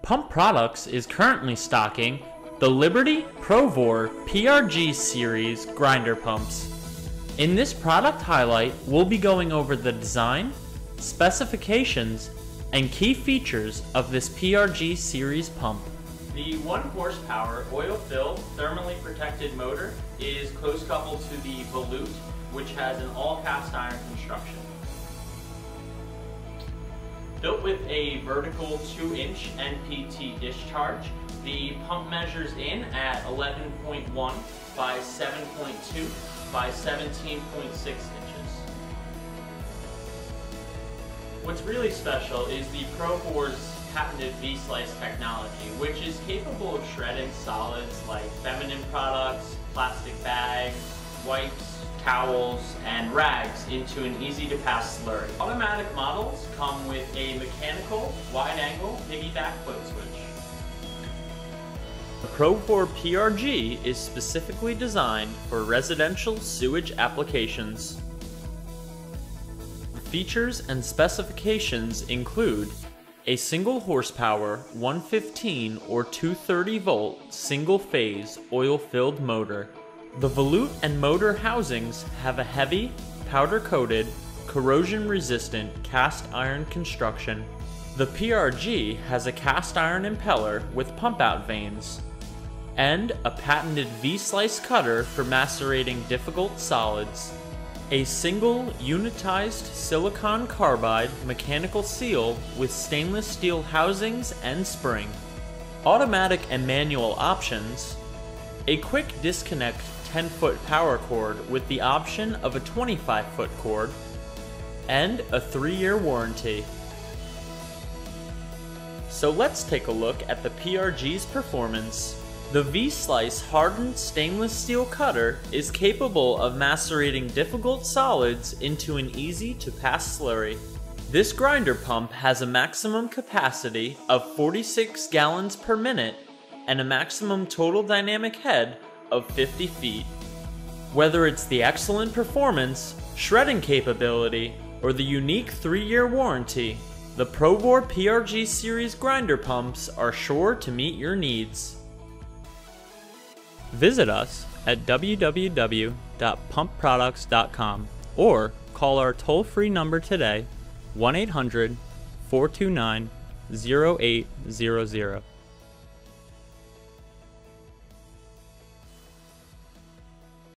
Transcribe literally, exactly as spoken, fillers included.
Pump Products is currently stocking the Liberty ProVore P R G series grinder pumps. In this product highlight, we'll be going over the design, specifications, and key features of this P R G series pump. The one horsepower oil-filled thermally protected motor is close coupled to the volute, which has an all cast iron construction. Built with a vertical two inch N P T discharge, the pump measures in at eleven point one by seven point two by seventeen point six inches. What's really special is the ProVore's patented V-Slice technology, which is capable of shredding solids like feminine products, plastic bags, wipes, towels, and rags into an easy-to-pass slurry. Automatic models come with a mechanical, wide-angle, piggyback foot switch. The ProVore P R G is specifically designed for residential sewage applications. The features and specifications include a single horsepower one fifteen or two thirty volt single-phase oil-filled motor. The volute and motor housings have a heavy, powder-coated, corrosion-resistant cast iron construction. The P R G has a cast iron impeller with pump-out vanes, and a patented V-Slice cutter for macerating difficult solids. A single unitized silicon carbide mechanical seal with stainless steel housings and spring. Automatic and manual options. A quick disconnect ten foot power cord with the option of a twenty-five foot cord, and a three year warranty. So let's take a look at the P R G's performance. The V-Slice hardened stainless steel cutter is capable of macerating difficult solids into an easy to pass slurry. This grinder pump has a maximum capacity of forty-six gallons per minute and a maximum total dynamic head of fifty feet. Whether it's the excellent performance, shredding capability, or the unique three year warranty, the ProVore P R G series grinder pumps are sure to meet your needs. Visit us at w w w dot pump products dot com or call our toll-free number today, one eight hundred, four two nine, zero eight zero zero.